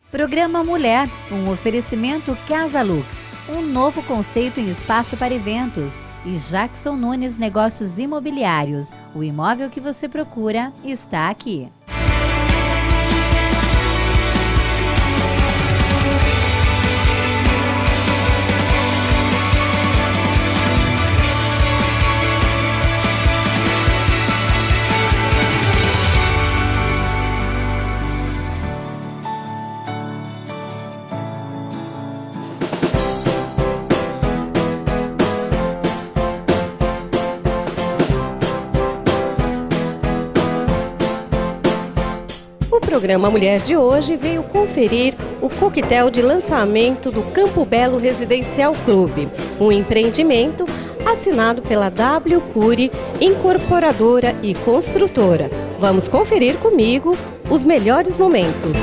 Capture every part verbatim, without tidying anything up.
Programa Mulher, um oferecimento Casa Lux, um novo conceito em espaço para eventos. E Jackson Nunes Negócios Imobiliários, o imóvel que você procura está aqui. O programa Mulher de hoje veio conferir o coquetel de lançamento do Campo Belo Residencial Clube, um empreendimento assinado pela W Cury, incorporadora e construtora. Vamos conferir comigo os melhores momentos.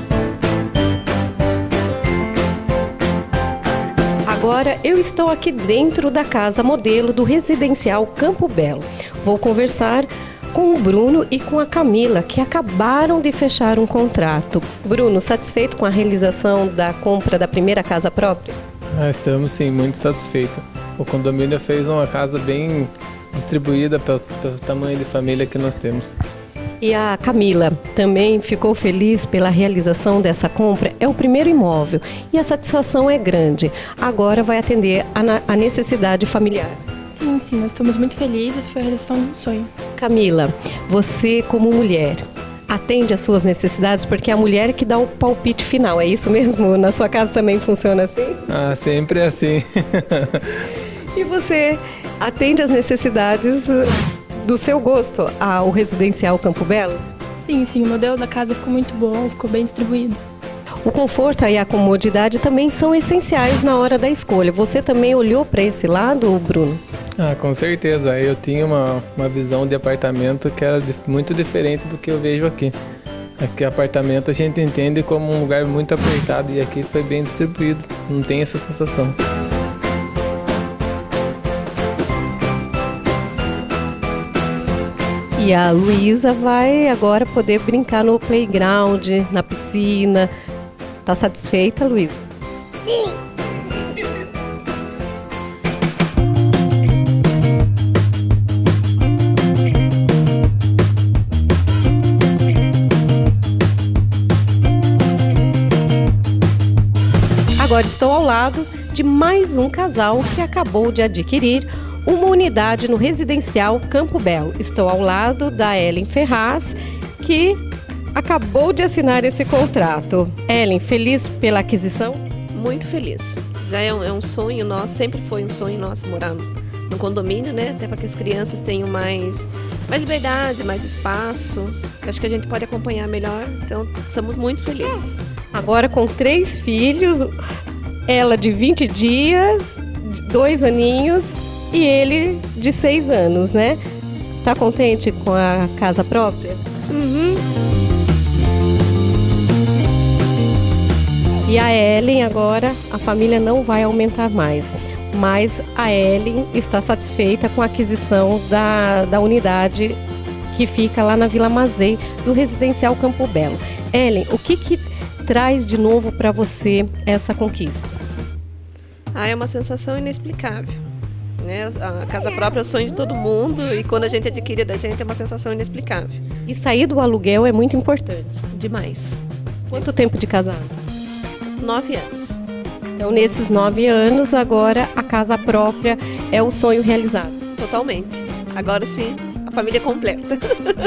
Agora eu estou aqui dentro da casa modelo do Residencial Campo Belo. Vou conversar com o Bruno e com a Camila, que acabaram de fechar um contrato. Bruno, satisfeito com a realização da compra da primeira casa própria? Ah, estamos sim, muito satisfeitos. O condomínio fez uma casa bem distribuída pelo, pelo tamanho de família que nós temos. E a Camila também ficou feliz pela realização dessa compra? É o primeiro imóvel e a satisfação é grande. Agora vai atender a, a necessidade familiar. Sim, sim, nós estamos muito felizes, foi a realização de um sonho. Camila, você como mulher, atende às suas necessidades porque é a mulher que dá o palpite final, é isso mesmo? Na sua casa também funciona assim? Ah, sempre assim. E você atende às necessidades do seu gosto ao Residencial Campo Belo? Sim, sim, o modelo da casa ficou muito bom, ficou bem distribuído. O conforto e a comodidade também são essenciais na hora da escolha. Você também olhou para esse lado, Bruno? Ah, com certeza. Eu tinha uma, uma visão de apartamento que era muito diferente do que eu vejo aqui. Aqui apartamento a gente entende como um lugar muito apertado e aqui foi bem distribuído. Não tem essa sensação. E a Luísa vai agora poder brincar no playground, na piscina. Tá satisfeita, Luísa? Sim! Agora estou ao lado de mais um casal que acabou de adquirir uma unidade no Residencial Campo Belo. Estou ao lado da Ellen Ferraz, que acabou de assinar esse contrato. Ellen, feliz pela aquisição? Muito feliz. Já é um, é um sonho nosso, sempre foi um sonho nosso morar no, no condomínio, né? Até para que as crianças tenham mais, mais liberdade, mais espaço. Acho que a gente pode acompanhar melhor, então estamos muito felizes. Agora com três filhos, ela de vinte dias, dois aninhos e ele de seis anos, né? Tá contente com a casa própria? Uhum. E a Ellen agora, a família não vai aumentar mais, mas a Ellen está satisfeita com a aquisição da, da unidade que fica lá na Vila Mazei, do Residencial Campo Belo. Ellen, o que, que traz de novo para você essa conquista? Ah, é uma sensação inexplicável. Né? A casa própria é o sonho de todo mundo e quando a gente adquire da gente é uma sensação inexplicável. E sair do aluguel é muito importante. Demais. Quanto tempo de casado? Nove anos. Então, nesses nove anos, agora a casa própria é o sonho realizado. Totalmente. Agora sim, a família completa.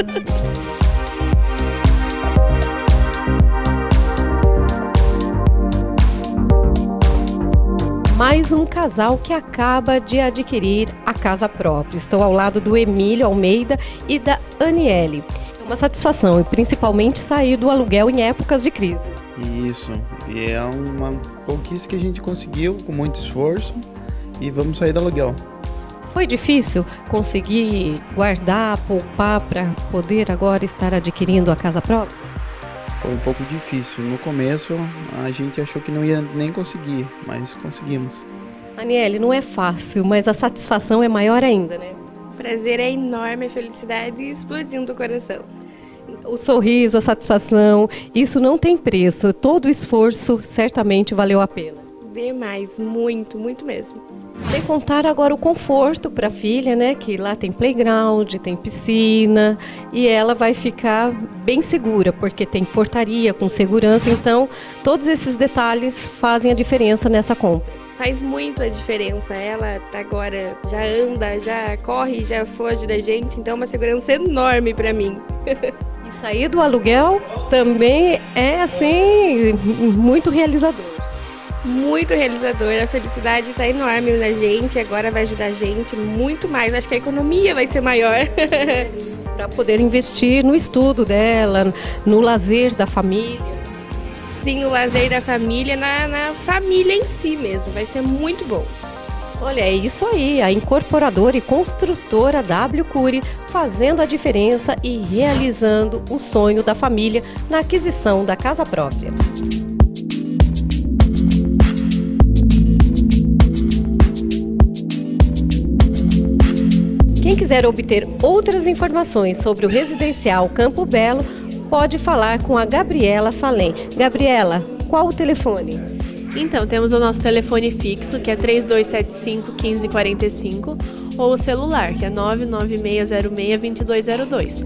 Mais um casal que acaba de adquirir a casa própria. Estou ao lado do Emílio Almeida e da Aniele. É uma satisfação e principalmente sair do aluguel em épocas de crise. Isso, e é uma conquista que a gente conseguiu com muito esforço e vamos sair do aluguel. Foi difícil conseguir guardar, poupar para poder agora estar adquirindo a casa própria? Foi um pouco difícil. No começo a gente achou que não ia nem conseguir, mas conseguimos. Aniele, não é fácil, mas a satisfação é maior ainda, né? O prazer é enorme, a felicidade explodindo o coração. O sorriso, a satisfação, isso não tem preço. Todo o esforço certamente valeu a pena. Demais, muito, muito mesmo. Sem contar agora o conforto para a filha, né? Que lá tem playground, tem piscina e ela vai ficar bem segura, porque tem portaria com segurança. Então, todos esses detalhes fazem a diferença nessa compra. Faz muito a diferença. Ela agora já anda, já corre, já foge da gente. Então, é uma segurança enorme para mim. E sair do aluguel também é, assim, muito realizador. Muito realizador, a felicidade está enorme na gente, agora vai ajudar a gente muito mais, acho que a economia vai ser maior. Para poder investir no estudo dela, no lazer da família. Sim, o lazer da família, na, na família em si mesmo, vai ser muito bom. Olha, é isso aí, a incorporadora e construtora W Cury fazendo a diferença e realizando o sonho da família na aquisição da casa própria. Quem quiser obter outras informações sobre o residencial Campo Belo, pode falar com a Gabriela Salem. Gabriela, qual o telefone? Então, temos o nosso telefone fixo, que é três dois sete cinco, um cinco quatro cinco, ou o celular, que é nove nove seis zero seis, dois dois zero dois.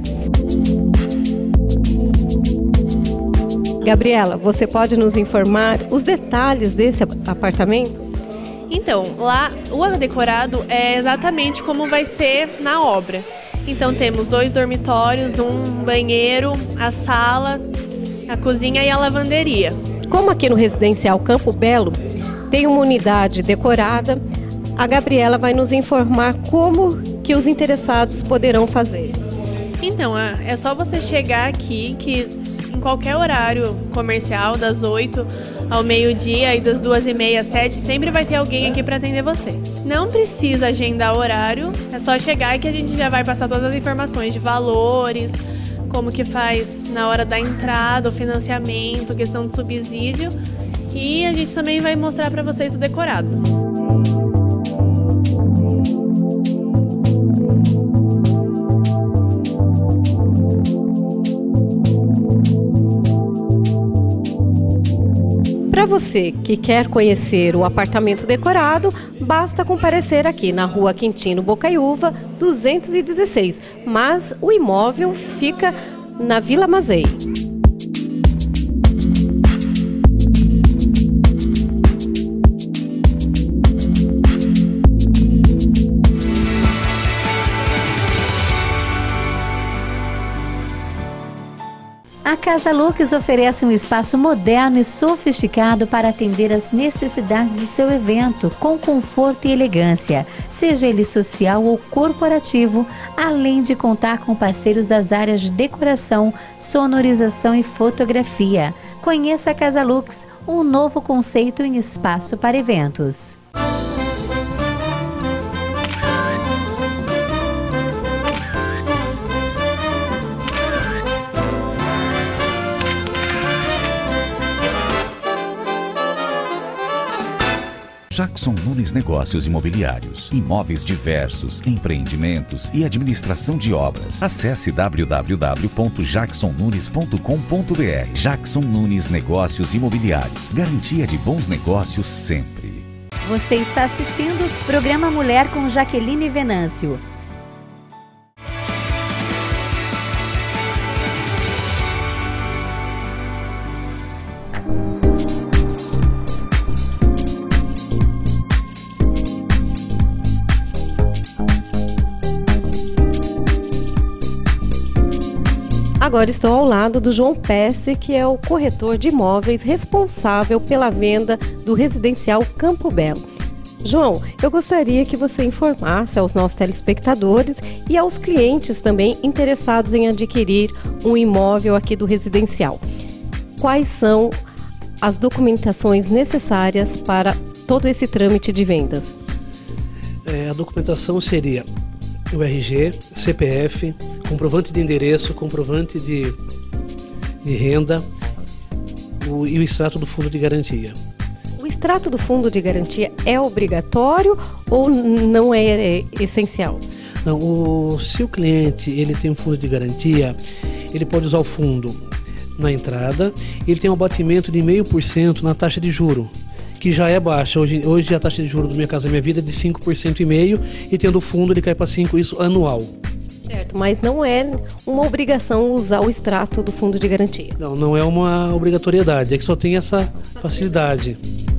Gabriela, você pode nos informar os detalhes desse apartamento? Então, lá o decorado é exatamente como vai ser na obra. Então temos dois dormitórios, um banheiro, a sala, a cozinha e a lavanderia. Como aqui no residencial Campo Belo tem uma unidade decorada, a Gabriela vai nos informar como que os interessados poderão fazer. Então, é só você chegar aqui, que em qualquer horário comercial, das oito ao meio-dia e das duas e meia às sete, sempre vai ter alguém aqui para atender você. Não precisa agendar horário, é só chegar que a gente já vai passar todas as informações de valores, como que faz na hora da entrada, o financiamento, questão de subsídio, e a gente também vai mostrar para vocês o decorado. Para você que quer conhecer o apartamento decorado, basta comparecer aqui na Rua Quintino Bocaiúva, duzentos e dezesseis, mas o imóvel fica na Vila Mazei. A Casa Lux oferece um espaço moderno e sofisticado para atender às necessidades do seu evento, com conforto e elegância, seja ele social ou corporativo, além de contar com parceiros das áreas de decoração, sonorização e fotografia. Conheça a Casa Lux, um novo conceito em espaço para eventos. Jackson Nunes Negócios Imobiliários, imóveis diversos, empreendimentos e administração de obras. Acesse w w w ponto jackson nunes ponto com ponto b r. Jackson Nunes Negócios Imobiliários, garantia de bons negócios sempre. Você está assistindo o programa Mulher com Jaqueline Venâncio. Agora estou ao lado do João Pesce, que é o corretor de imóveis responsável pela venda do residencial Campo Belo. João, eu gostaria que você informasse aos nossos telespectadores e aos clientes também interessados em adquirir um imóvel aqui do residencial. Quais são as documentações necessárias para todo esse trâmite de vendas? É, a documentação seria o R G, C P F, comprovante de endereço, comprovante de, de renda o, e o extrato do fundo de garantia. O extrato do fundo de garantia é obrigatório ou não é, é essencial? Não, o, se o cliente ele tem um fundo de garantia, ele pode usar o fundo na entrada, ele tem um abatimento de zero vírgula cinco por cento na taxa de juro, que já é baixa. Hoje, hoje a taxa de juros do Minha Casa Minha Vida é de cinco por cento e meio e tendo o fundo ele cai para cinco por cento, isso anual. Certo, mas não é uma obrigação usar o extrato do fundo de garantia. Não, não é uma obrigatoriedade, é que só tem essa facilidade.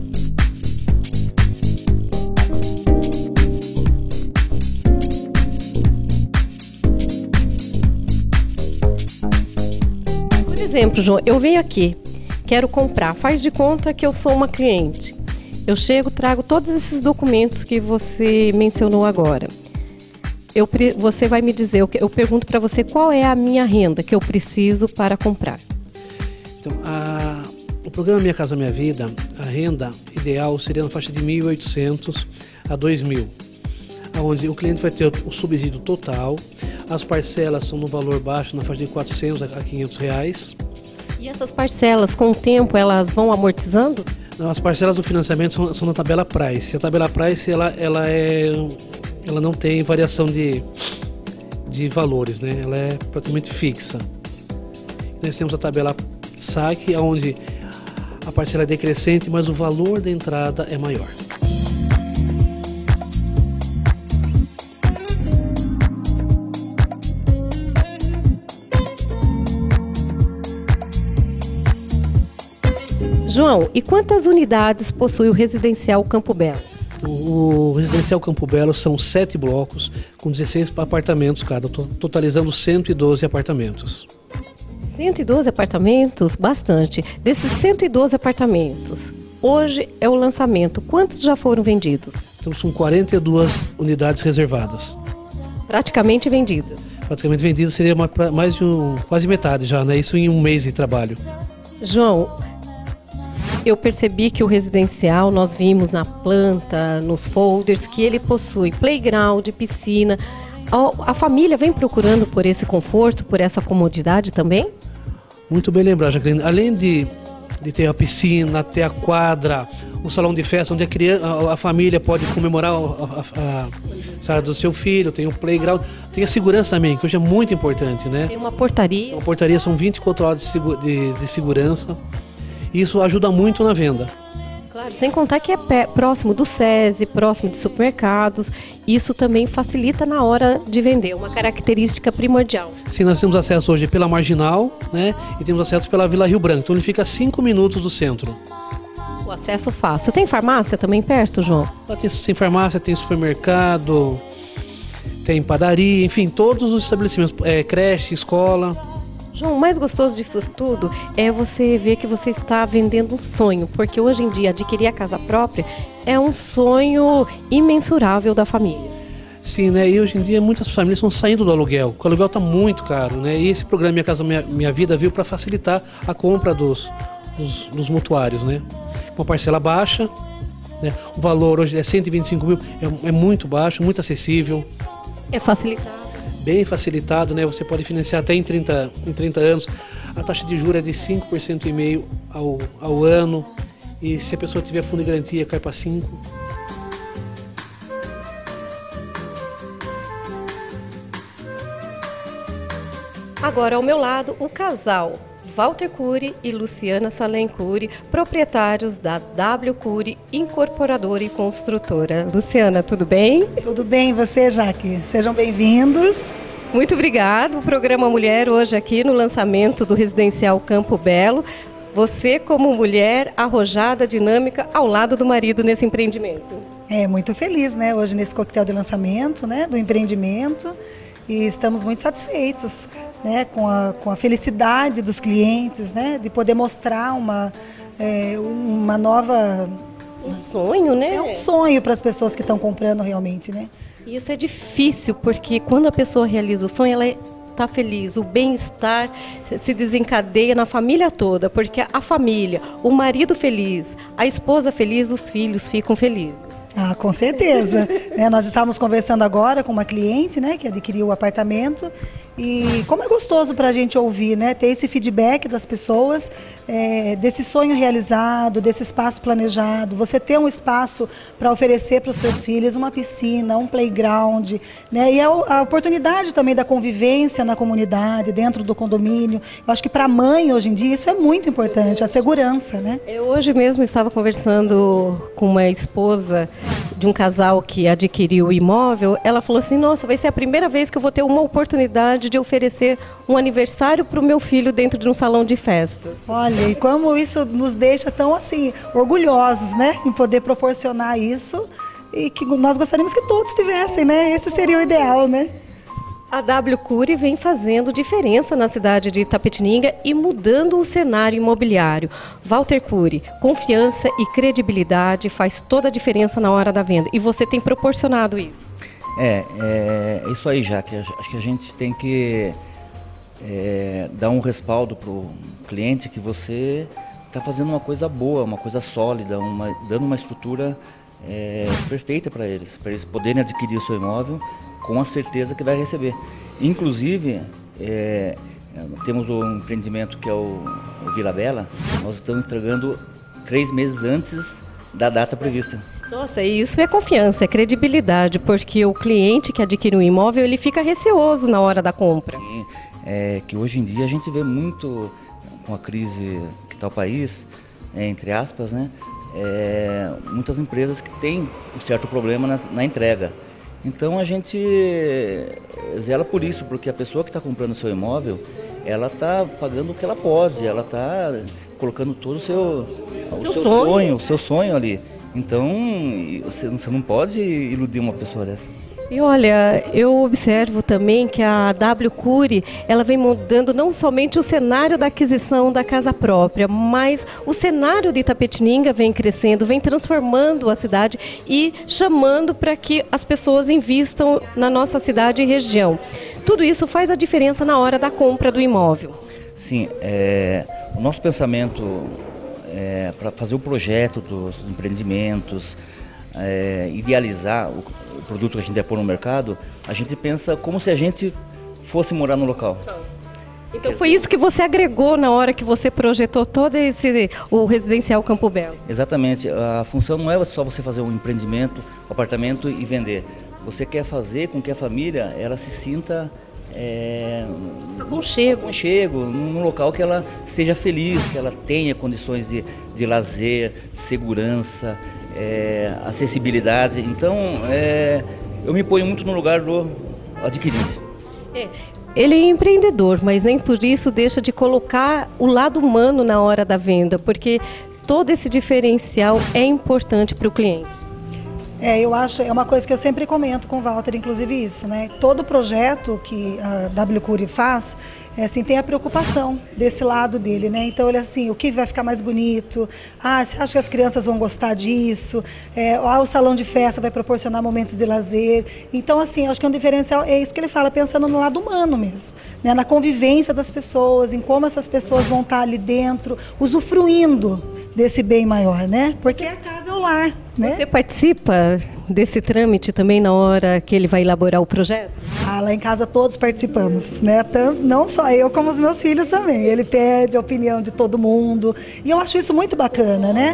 Por exemplo, João, eu venho aqui, quero comprar, faz de conta que eu sou uma cliente. Eu chego, trago todos esses documentos que você mencionou agora. Eu, você vai me dizer, eu, eu pergunto para você qual é a minha renda que eu preciso para comprar. Então, a, o programa Minha Casa Minha Vida, a renda ideal seria na faixa de mil e oitocentos a dois mil, onde o cliente vai ter o subsídio total, as parcelas são no valor baixo, na faixa de quatrocentos a quinhentos reais. E essas parcelas, com o tempo, elas vão amortizando? Não, as parcelas do financiamento são, são na tabela Price. A tabela Price, ela, ela é... ela não tem variação de, de valores, né? Ela é praticamente fixa. Nós temos a tabela saque, onde a parcela é decrescente, mas o valor da entrada é maior. João, e quantas unidades possui o Residencial Campo Belo? O Residencial Campo Belo são sete blocos com dezesseis apartamentos cada, totalizando cento e doze apartamentos. cento e doze apartamentos? Bastante. Desses cento e doze apartamentos, hoje é o lançamento. Quantos já foram vendidos? Estamos com quarenta e duas unidades reservadas. Praticamente vendidas? Praticamente vendidas seria mais de um, quase metade já, né? Isso em um mês de trabalho. João, eu percebi que o residencial, nós vimos na planta, nos folders, que ele possui playground, piscina. A família vem procurando por esse conforto, por essa comodidade também? Muito bem lembrado, Jacqueline. Além de, de ter a piscina, ter a quadra, o salão de festa, onde a, criança, a, a família pode comemorar a, a, a, sabe, do seu filho, tem o playground, tem a segurança também, que hoje é muito importante, né? Tem uma portaria. Uma portaria, são vinte e quatro horas de, segura, de, de segurança. Isso ajuda muito na venda. Claro, sem contar que é pé, próximo do SESI, próximo de supermercados. Isso também facilita na hora de vender, uma característica primordial. Sim, nós temos acesso hoje pela Marginal, né? E temos acesso pela Vila Rio Branco. Então ele fica a cinco minutos do centro. O acesso fácil. Tem farmácia também perto, João? Lá tem, tem farmácia, tem supermercado, tem padaria, enfim, todos os estabelecimentos, é, creche, escola. João, o mais gostoso disso tudo é você ver que você está vendendo um sonho, porque hoje em dia adquirir a casa própria é um sonho imensurável da família. Sim, né? E hoje em dia muitas famílias estão saindo do aluguel, porque o aluguel está muito caro, né? E esse programa Minha Casa Minha, Minha Vida veio para facilitar a compra dos, dos, dos mutuários, né? Uma parcela baixa, né? O valor hoje é cento e vinte e cinco mil, é, é muito baixo, muito acessível. É facilitado. Bem facilitado, né? Você pode financiar até em trinta, em trinta anos. A taxa de juros é de cinco por cento e meio ao, ao ano. E se a pessoa tiver fundo de garantia, cai para cinco por cento. Agora, ao meu lado, o casal Walter Cury e Luciana Salem Cury, proprietários da W Cury, incorporadora e construtora. Luciana, tudo bem? Tudo bem, e você, Jaque? Sejam bem-vindos. Muito obrigado. O programa Mulher hoje aqui no lançamento do Residencial Campo Belo. Você como mulher arrojada, dinâmica, ao lado do marido nesse empreendimento. É, muito feliz, né? Hoje nesse coquetel de lançamento, né? Do empreendimento. E estamos muito satisfeitos, né, com a, com a felicidade dos clientes, né, de poder mostrar uma, é, uma nova... Um sonho, né? É um sonho para as pessoas que estão comprando realmente, né? Isso é difícil, porque quando a pessoa realiza o sonho, ela está feliz, o bem-estar se desencadeia na família toda, porque a família, o marido feliz, a esposa feliz, os filhos ficam felizes. Ah, com certeza. né, nós estávamos conversando agora com uma cliente, né, que adquiriu o apartamento E como é gostoso para a gente ouvir, né? Ter esse feedback das pessoas, é, desse sonho realizado, desse espaço planejado, você ter um espaço para oferecer para os seus filhos uma piscina, um playground, né? E a, a oportunidade também da convivência na comunidade, dentro do condomínio. Eu acho que para a mãe, hoje em dia, isso é muito importante, a segurança, né? Eu hoje mesmo estava conversando com uma esposa de um casal que adquiriu o imóvel. Ela falou assim, nossa, vai ser a primeira vez que eu vou ter uma oportunidade de oferecer um aniversário para o meu filho dentro de um salão de festa. Olha, e como isso nos deixa tão assim, orgulhosos, né? Em poder proporcionar isso e que nós gostaríamos que todos tivessem, né? Esse seria o ideal, né? A W Cury vem fazendo diferença na cidade de Itapetininga e mudando o cenário imobiliário. Walter Cury, confiança e credibilidade faz toda a diferença na hora da venda. E você tem proporcionado isso. É, é isso aí, Jaque. Acho que a gente tem que é, dar um respaldo para o cliente que você está fazendo uma coisa boa, uma coisa sólida, uma, dando uma estrutura é, perfeita para eles, para eles poderem adquirir o seu imóvel com a certeza que vai receber. Inclusive, é, temos um empreendimento que é o, o Vila Bela, nós estamos entregando três meses antes da data prevista. Nossa, e isso é confiança, é credibilidade, porque o cliente que adquire um imóvel, ele fica receoso na hora da compra. Sim, é que hoje em dia a gente vê muito, com a crise que está o país, é, entre aspas, né, é, muitas empresas que têm um certo problema na, na entrega. Então a gente zela por isso, porque a pessoa que está comprando o seu imóvel, ela está pagando o que ela pode, ela está colocando todo o seu, o seu, seu sonho. sonho, o seu sonho ali. Então você, você não pode iludir uma pessoa dessa. E olha, eu observo também que a W Cury, ela vem mudando não somente o cenário da aquisição da casa própria, mas o cenário de Itapetininga vem crescendo, vem transformando a cidade e chamando para que as pessoas invistam na nossa cidade e região. Tudo isso faz a diferença na hora da compra do imóvel. Sim, é, o nosso pensamento é, para fazer o projeto dos empreendimentos, é, idealizar o o produto que a gente vai pôr no mercado, a gente pensa como se a gente fosse morar no local. Então foi isso que você agregou na hora que você projetou todo esse, o residencial Campo Belo? Exatamente. A função não é só você fazer um empreendimento, um apartamento e vender. Você quer fazer com que a família ela se sinta é, aconchego. aconchego, num local que ela seja feliz, que ela tenha condições de, de lazer, segurança, É, acessibilidade. Então, é, eu me ponho muito no lugar do adquirente. É, ele é empreendedor, mas nem por isso deixa de colocar o lado humano na hora da venda, porque todo esse diferencial é importante para o cliente. É, eu acho, é uma coisa que eu sempre comento com o Walter, inclusive isso, né? Todo projeto que a W Cury faz, é, assim, tem a preocupação desse lado dele, né? Então, ele assim, o que vai ficar mais bonito? Ah, você acha que as crianças vão gostar disso? É, ah, o salão de festa vai proporcionar momentos de lazer. Então, assim, eu acho que é um diferencial, é isso que ele fala, pensando no lado humano mesmo, né? Na convivência das pessoas, em como essas pessoas vão estar ali dentro, usufruindo desse bem maior, né? Porque a casa é o lar, né? Você participa desse trâmite também na hora que ele vai elaborar o projeto? Ah, lá em casa todos participamos, né? Tanto, não só eu, como os meus filhos também. Ele pede a opinião de todo mundo e eu acho isso muito bacana, né?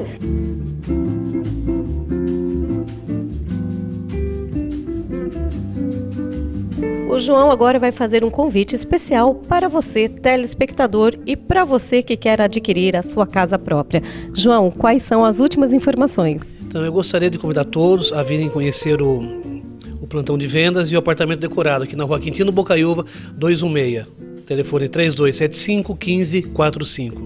O João agora vai fazer um convite especial para você, telespectador, e para você que quer adquirir a sua casa própria. João, quais são as últimas informações? Então, eu gostaria de convidar todos a virem conhecer o, o plantão de vendas e o apartamento decorado aqui na Rua Quintino Bocaiúva, dois um seis. Telefone três dois sete cinco, um cinco quatro cinco.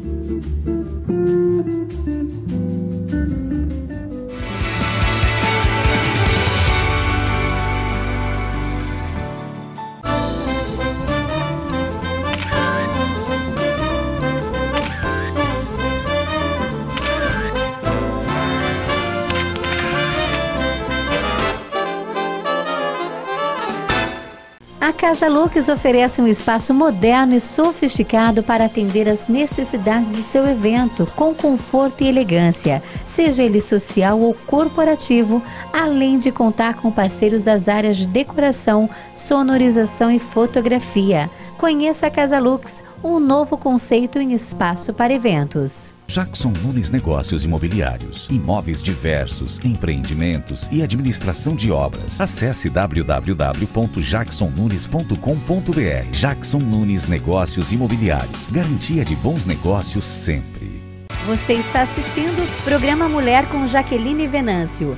A Casa Lux oferece um espaço moderno e sofisticado para atender às necessidades do seu evento, com conforto e elegância, seja ele social ou corporativo, além de contar com parceiros das áreas de decoração, sonorização e fotografia. Conheça a Casa Lux, um novo conceito em espaço para eventos. Jackson Nunes Negócios Imobiliários, imóveis diversos, empreendimentos e administração de obras. Acesse w w w ponto jackson nunes ponto com ponto b r. Jackson Nunes Negócios Imobiliários, garantia de bons negócios sempre. Você está assistindo o programa Mulher com Jaqueline Venâncio.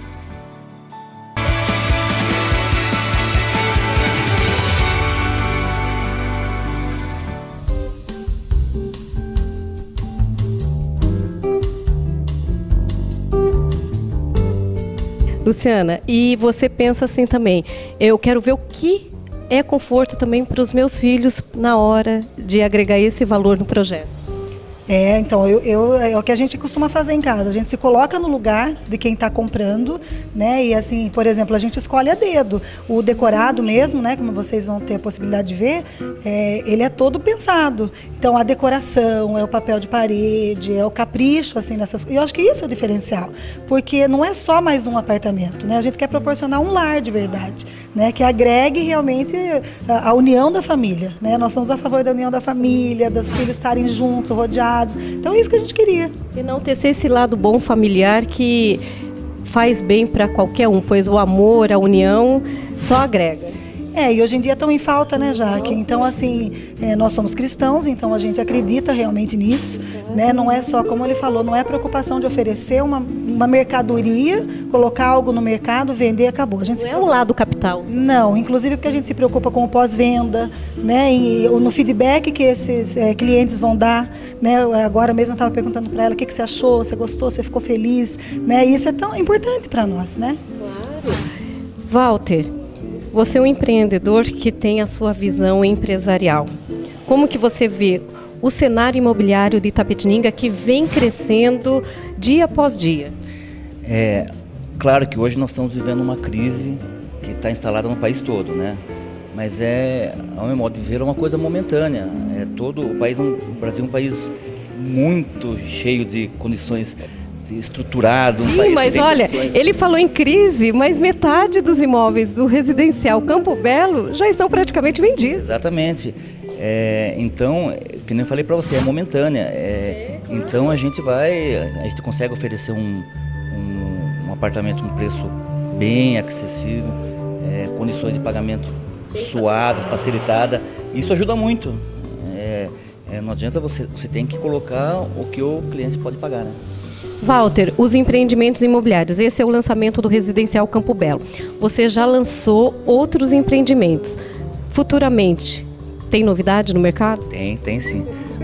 Luciana, e você pensa assim também, eu quero ver o que é conforto também para os meus filhos na hora de agregar esse valor no projeto. É, então, eu, eu, é o que a gente costuma fazer em casa. A gente se coloca no lugar de quem está comprando, né? E assim, por exemplo, a gente escolhe a dedo. O decorado mesmo, né? Como vocês vão ter a possibilidade de ver, é, ele é todo pensado. Então, a decoração, é o papel de parede, é o capricho, assim, nessas coisas. E eu acho que isso é o diferencial. Porque não é só mais um apartamento, né? A gente quer proporcionar um lar de verdade, né? Que agregue realmente a, a união da família, né? Nós somos a favor da união da família, dos filhos estarem juntos, rodeados. Então é isso que a gente queria. E não ter esse lado bom familiar que faz bem para qualquer um, pois o amor, a união só agrega. É, e hoje em dia estão em falta, né, Jaque? Então, assim, é, nós somos cristãos, então a gente acredita realmente nisso, né? Não é só, como ele falou, não é preocupação de oferecer uma, uma mercadoria, colocar algo no mercado, vender e acabou. A gente não é o lado capital. Não, inclusive porque a gente se preocupa com o pós-venda, né? E, no feedback que esses é, clientes vão dar, né? Agora mesmo eu estava perguntando para ela o que, que você achou, você gostou, você ficou feliz, né? E isso é tão importante para nós, né? Claro. Walter, você é um empreendedor que tem a sua visão empresarial. Como que você vê o cenário imobiliário de Itapetininga que vem crescendo dia após dia? É claro que hoje nós estamos vivendo uma crise que está instalada no país todo, né? Mas é, ao meu modo de ver, uma coisa momentânea. É todo o país, o Brasil é um país muito cheio de condições estruturado. Um Sim, país mas olha, condições... ele falou em crise, mas metade dos imóveis do residencial Campo Belo já estão praticamente vendidos. Exatamente. É, então, que nem eu falei para você, é momentânea. É, então a gente vai, a gente consegue oferecer um, um, um apartamento num preço bem acessível, é, condições de pagamento suave, facilitada. Isso ajuda muito. É, é, não adianta você, você tem que colocar o que o cliente pode pagar, né? Walter, os empreendimentos imobiliários, esse é o lançamento do Residencial Campo Belo. Você já lançou outros empreendimentos. Futuramente, tem novidade no mercado? Tem, tem sim.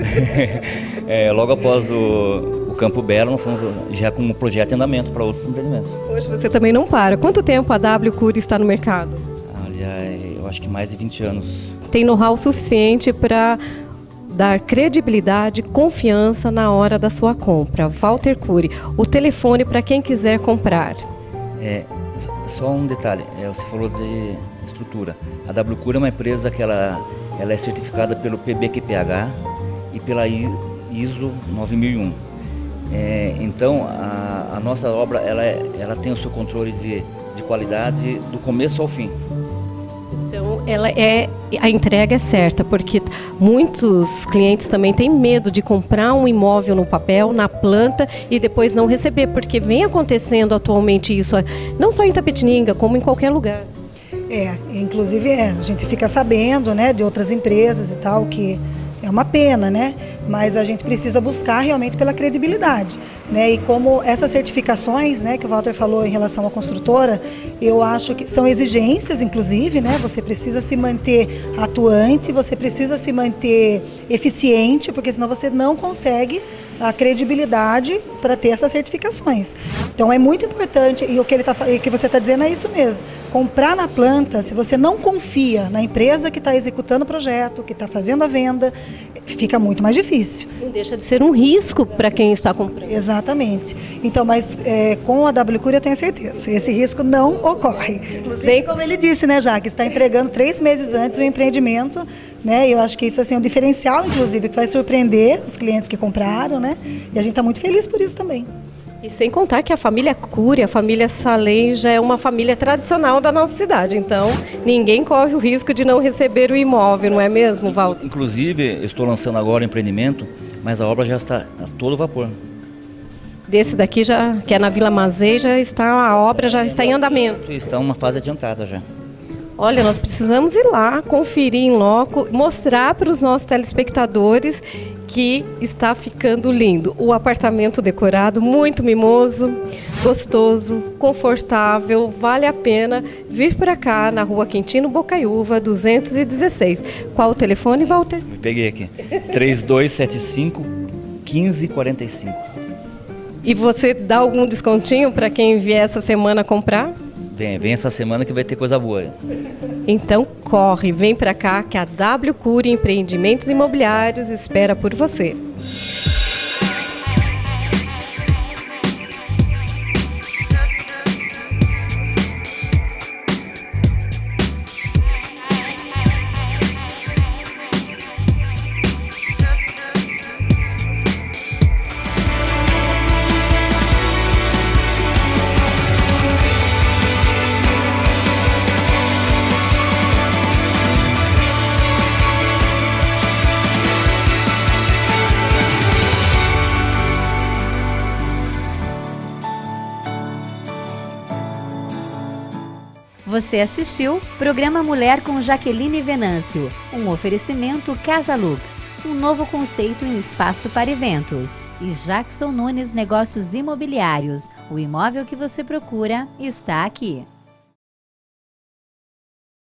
é, logo após o, o Campo Belo, nós estamos já com um projeto em andamento para outros empreendimentos. Hoje você também não para. Quanto tempo a W Cure está no mercado? Olha, eu acho que mais de vinte anos. Tem know-how suficiente para dar credibilidade, confiança na hora da sua compra. Walter Cury, o telefone para quem quiser comprar. É, só um detalhe, é, você falou de estrutura. A W Cury é uma empresa que ela, ela é certificada pelo P B Q P H e pela I S O nove mil e um. É, então, a, a nossa obra ela, é, ela tem o seu controle de, de qualidade do começo ao fim. Então, ela é, a entrega é certa, porque muitos clientes também têm medo de comprar um imóvel no papel, na planta, e depois não receber, porque vem acontecendo atualmente isso, não só em Itapetininga, como em qualquer lugar. É, inclusive é, a gente fica sabendo, né, de outras empresas e tal, que é uma pena, né? Mas a gente precisa buscar realmente pela credibilidade, né? E como essas certificações, né, que o Walter falou em relação à construtora, eu acho que são exigências, inclusive, né? Você precisa se manter atuante, você precisa se manter eficiente, porque senão você não consegue a credibilidade para ter essas certificações. Então é muito importante, e o que, ele tá, o que você está dizendo é isso mesmo, comprar na planta, se você não confia na empresa que está executando o projeto, que está fazendo a venda, fica muito mais difícil. Não deixa de ser um risco para quem está comprando. Exatamente. Então, mas é, com a W Cure eu tenho certeza, esse risco não ocorre. Inclusive, como ele disse, né, Jaque, está entregando três meses antes o empreendimento, né? Eu acho que isso assim, é um diferencial, inclusive, que vai surpreender os clientes que compraram, né? E a gente está muito feliz por isso também. E sem contar que a família Cury, a família Salem, já é uma família tradicional da nossa cidade. Então, ninguém corre o risco de não receber o imóvel, não é mesmo, Walter? Inclusive, eu estou lançando agora o empreendimento, mas a obra já está a todo vapor. Desse daqui, já, que é na Vila Mazei, já está, a obra já está em andamento. Está em uma fase adiantada já. Olha, nós precisamos ir lá, conferir em loco, mostrar para os nossos telespectadores que está ficando lindo. O apartamento decorado, muito mimoso, gostoso, confortável, vale a pena vir para cá, na Rua Quintino Bocaiúva, duzentos e dezesseis. Qual o telefone, Walter? Me peguei aqui. três dois sete cinco, um cinco quatro cinco. E você dá algum descontinho para quem vier essa semana comprar? Vem, vem essa semana que vai ter coisa boa. Então corre, vem para cá que a W Cury Empreendimentos Imobiliários espera por você. Você assistiu Programa Mulher com Jaqueline Venâncio, um oferecimento Casa Lux, um novo conceito em espaço para eventos. E Jackson Nunes Negócios Imobiliários, o imóvel que você procura está aqui.